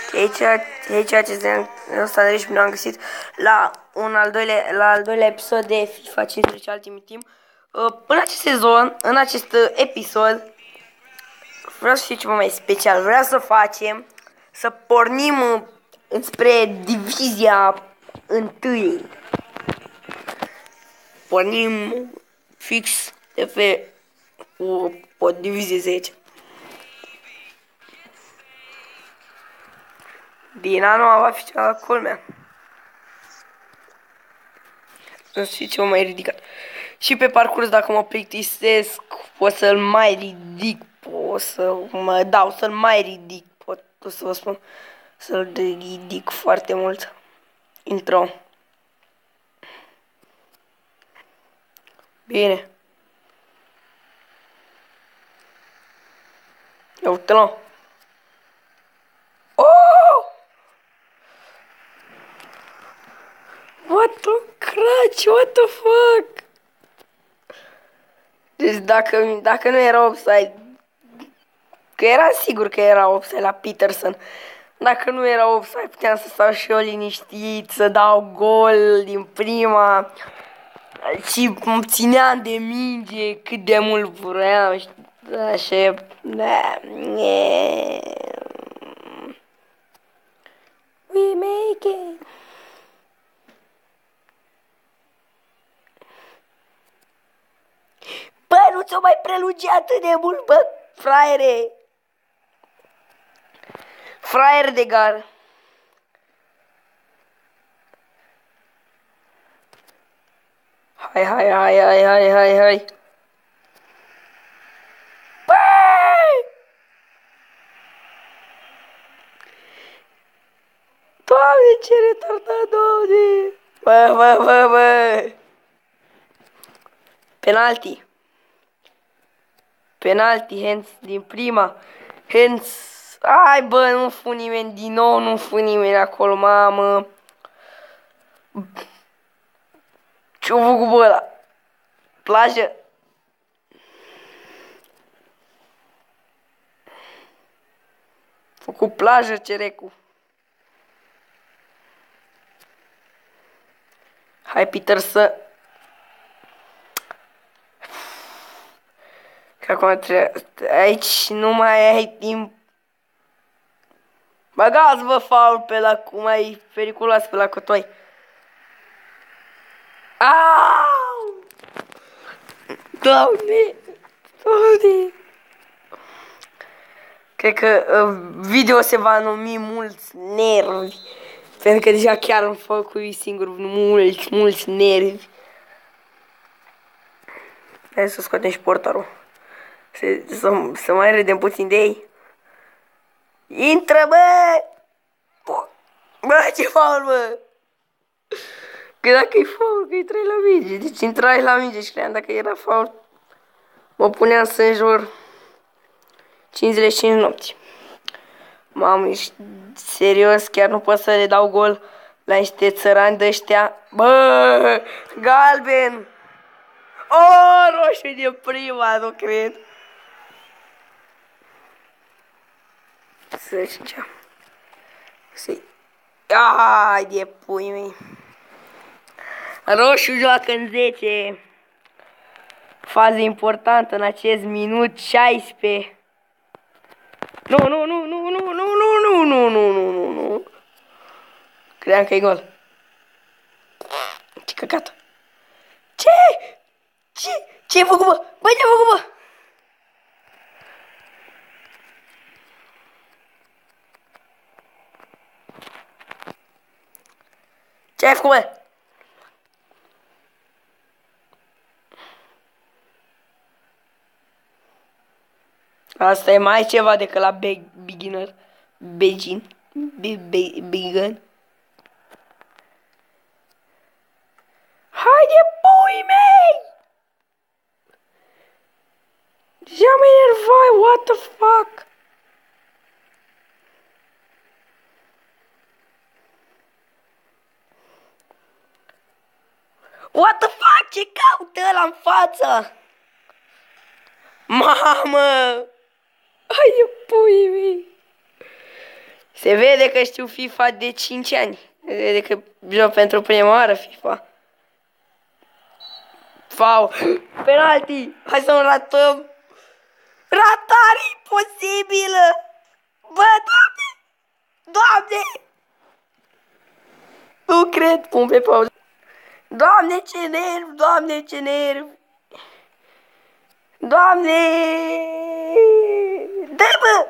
Hei, ceea ce ăsta de și ne-am găsit la al doilea episod de FIFA 15 Ultimate Team. În acest sezon, în acest episod, vreau să fie ceva mai special. Vreau să pornim înspre divizia întâi. Pornim fix de pe o divizie 10. Din anul va fi cea culmea. Să fie ceva mai ridicat. Și pe parcurs, dacă mă plictisesc, pot să-l mai ridic, să-l mai ridic, pot să vă spun, să-l ridic foarte mult. Intro. Bine. Ia uite-l. Oh! What the crutch? What the fuck? Deci dacă nu era offside, că era sigur că era offside la Peterson. Dacă nu era offside, puteam să stau și eu liniștit, să dau gol din prima. Și îmi țineam de minge cât de mult vreau. Așa, we make it. Bă, nu ți-o mai prelungi atât de mult, bă, fraiere. Fraier de gar. Hai. Băi! Doamne, ce retardat, Doamne! Bă! Penalti, hands din prima. Hands. Hai, bă, nu fu nimeni din nou, nu fu nimeni acolo, mamă. Ce-o făcut, bă, ăla? Plajă. Făcut plajă, cerecu. Hai, Peter, să... Că acum aici nu mai ai timp. Băgați, bă, faul pe la cum ai periculos pe la cotoi. Au! Doamne! Cred că video se va numi mulți nervi. Pentru că deja chiar îmi făcut singur mulți nervi. Hai să scoatem și portarul. Să mai râdem puțin de ei. Intră, bă! Bă, ce faul, bă! Că dacă e faul, că e 3 la minge. Deci intrai la minge și cream dacă era faul. Mă puneam să înjur 55 nopți. Mamă, ești serios, chiar nu pot să le dau gol la niște țărani de-ăștia. Bă, galben! O, roșu de prima, nu cred. Să zicem. Ai de pui mei. Roșu joacă în 10. Fază importantă în acest minut 16. Nu. Credeam că e gol. Ce căcat. Ce-ai făcut, bă? Bă, ce-ai făcut, bă? Ce-ai făcut, bă? Asta e mai ceva decât la beginner. Beginner. Haide, pui mei! Deja mă enervai, what the fuck? What the fuck? Ce caută ăla în față? Mamă! Haide, pui mei! Se vede că știu FIFA de 5 ani. Se vede că joc pentru prima oară FIFA. Fau. Penalti. Hai să-mi ratăm. Ratare imposibilă. Bă, Doamne. Doamne. Nu cred. Pun pe pauză. Doamne, ce nervi. Doamne, ce nervi. Doamne. Dă-i, bă.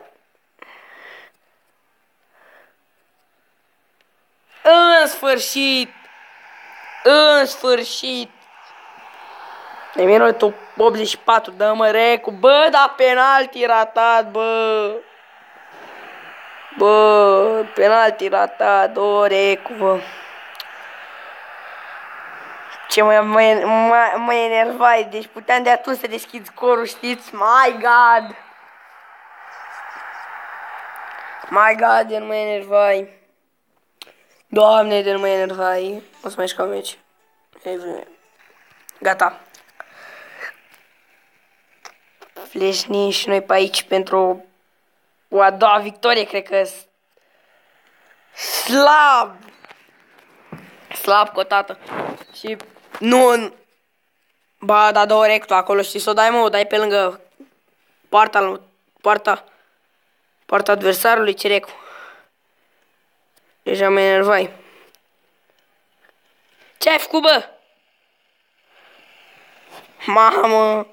În sfârșit. În sfârșit. E minutul 84, dă-mă recu. Bă, da penalti ratat, bă. Bă, penalti ratat, o recu, bă. Ce mă enervai, deci puteam de atunci să deschid scorul, știți? My God. My God, de nu mă enervai. Doamne, de nu mă enervai. O să mai ieși ca meci. Gata. Fleșnim și noi pe aici pentru o a doua victorie, cred că slab cotată. Și nu, ba, da, două rectul acolo, știi, să o dai, mă, o dai pe lângă poarta adversarului, ce recu. Deja mă enervai. Ce ai făcut, bă? Mamă.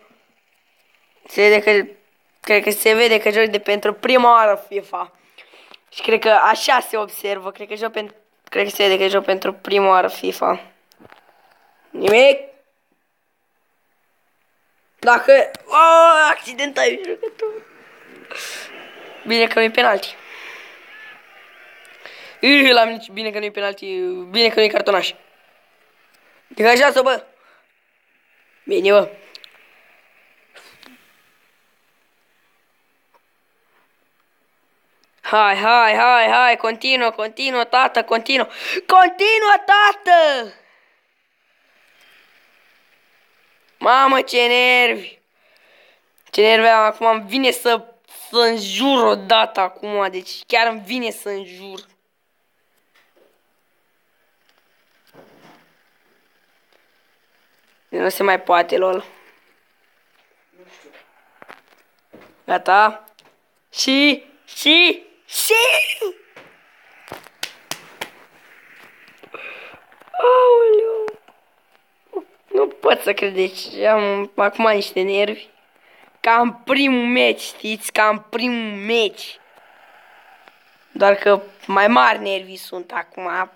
Cred că se vede că joc de pentru prima oară FIFA. Și cred că așa se observă. Cred că se vede că joc pentru prima oară FIFA. Nimic. Dacă... Oh, accidental jucător. Bine că nu-i penalti. Bine că nu-i penalti. Bine că nu-i cartonaș. Degajează, bă. Bine, bă. Hai, continuă, tată, continuă, tată! Mamă, ce nervi! Ce nervi am acum, îmi vine să înjur odată acum, deci chiar îmi vine să înjur. Nu se mai poate, lol. Gata. Și... Aoleu. Nu pot să credeți, am acum niște nervi. Ca în primul meci, știți? Ca în primul meci. Doar că mai mari nervii sunt acum.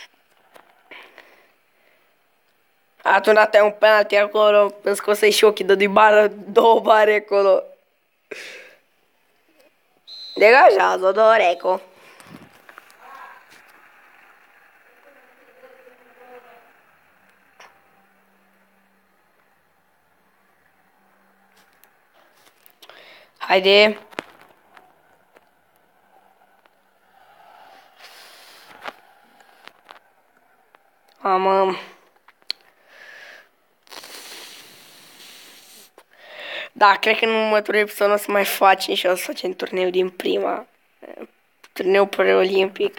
Atunci dată un penalti acolo, îmi scosei și ochii de două bare acolo. Degajează, Doreco. Haide. Mamă. Da, cred că în următorul episod o să mai facem și o să facem turneu din prima. Turneu preolimpic.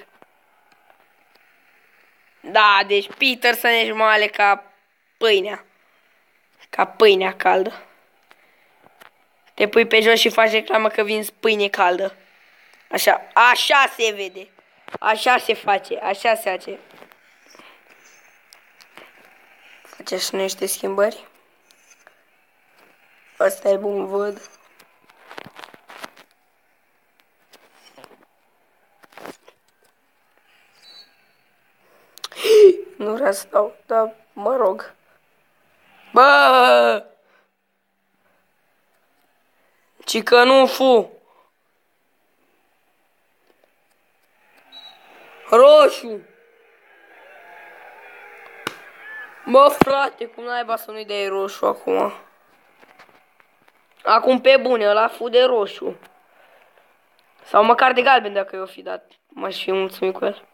Da, deci Peter să ne moale ca pâinea. Ca pâinea caldă. Te pui pe jos și faci reclamă că vinzi pâine caldă. Așa se vede. Așa se face, așa se face. Face și niște schimbări. Asta e bun, văd. Nu vreau să dau, dar mă rog. Bă! Cică nu fu. Roșu. Bă, frate, cum naiba să nu-i dai roșu acum? Acum pe bune, ăla fu de roșu. Sau măcar de galben dacă i-o fi dat. M-aș fi mulțumit cu el.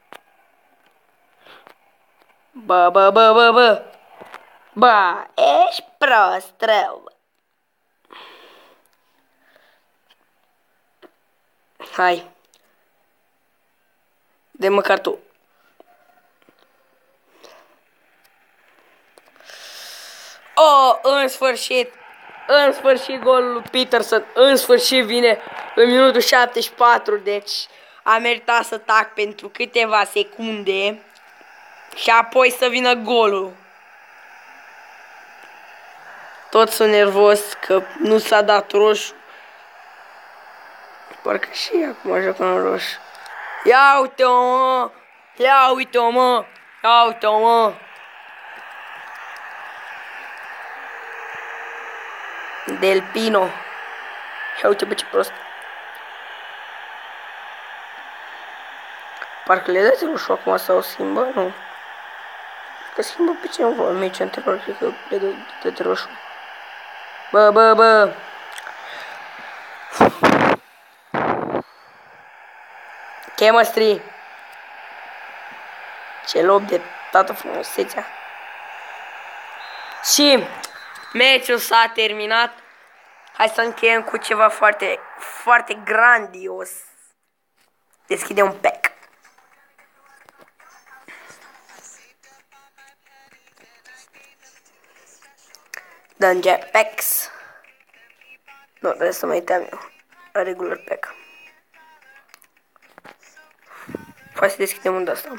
Bă. Bă, ești prost, rău. Hai. De măcar tu. Oh, în sfârșit! În sfârșit golul lui Peterson. În sfârșit vine în minutul 74. Deci a meritat să tac pentru câteva secunde. Și apoi să vină golul. Toți sunt nervos că nu s-a dat roșu. Parcă și acum joacă în roșu. Ia uite-o, mă! Ia uite-o, mă! Ia uite-o, mă! Del Pino. Ia uite, bă, ce prost. Parcă le dați roșu acum sau schimbă, nu? Că schimbă pe ce nu vor, meci anterior, cred că le dă roșu. Bă. Chemistry. Ce loc de toată frumusețea. Și meciul s-a terminat. Hai să încheiem cu ceva foarte, foarte grandios. Deschide un pack. Danger packs. Nu, trebuie să mai uitam eu. Regular pack. Hai să deschidem unde asta.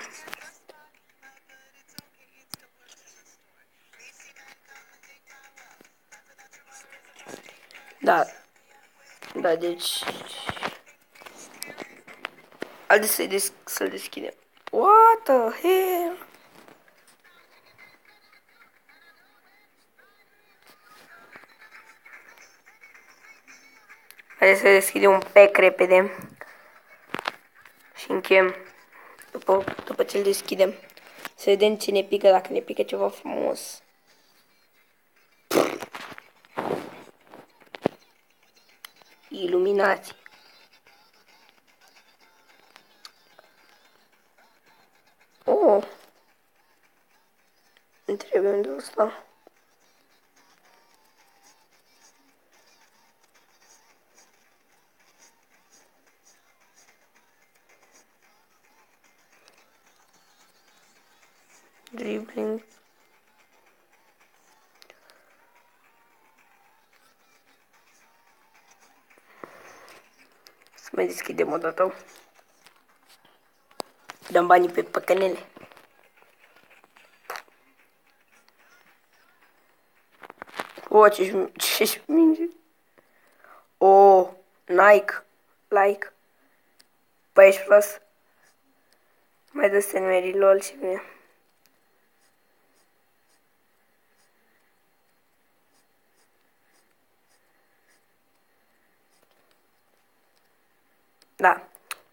Da, deci... Haideți să-l deschidem. What the hell? Haideți să deschidem un pack repede. Și încheiem. După ce îl deschidem. Să vedem ce ne pică, dacă ne pică ceva frumos. Iluminații. Oh. Îmi trebuie unde ăsta. Dribbling. Să mai deschidem o dată. Dăm banii pe păcănele. O, ce minge. O, Nike. Like. 14 plus. Mai dă semerii, lol, și bine. Da.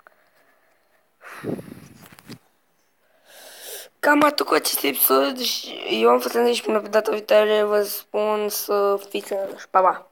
Cam atât cu acest episod și eu am fost Andrei și până pe data viitoare vă spun să fiți sănătoși. Pa, pa!